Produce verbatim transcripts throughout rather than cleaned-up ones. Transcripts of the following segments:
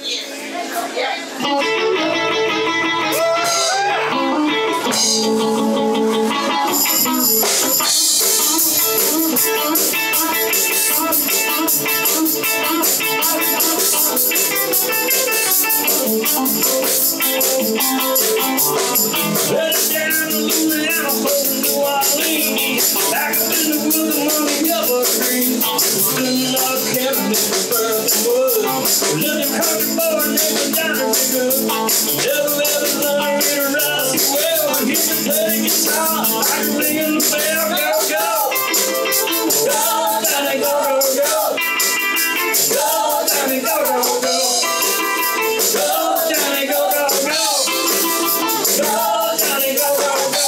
Little country boy named Garner, never ever learned to ride so well. He can play guitar, I can ring the bell. Go, go, go, Johnny, go, go, go, go, Johnny, go, go, go, go, Johnny, go, go, go, go, Johnny, go, go, go,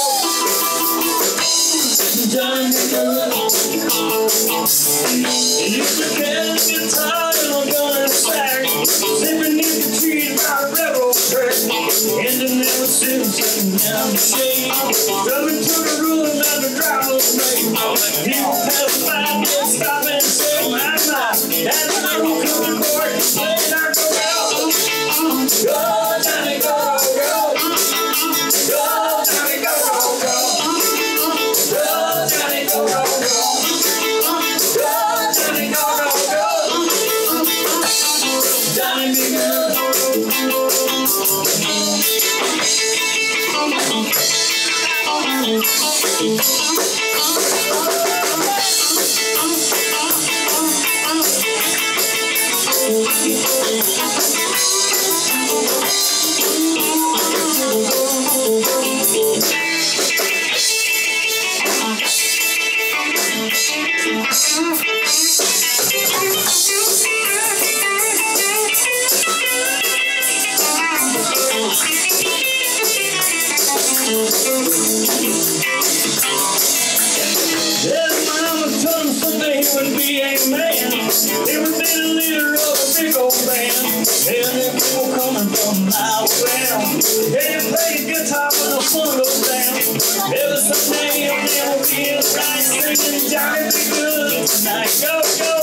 Johnny, go, go. You can play guitar and I'm gonna sack, slipping in the trees by the railroad track, and the never sits sitting down the shade, drumming to the rhythm and the driver's mate. People pass by and stop and say, my, my, that's my country boy, playing our go out. Go, Johnny, go, go, go, Johnny, go, go, go, go, Johnny, go, go, go. Would be a man, he would be the leader of a big old band, and there people coming from miles around. Hey, you play your guitar when the sun goes down. Ever someday your man will be in the right singing, Johnny, be good tonight. Go, go.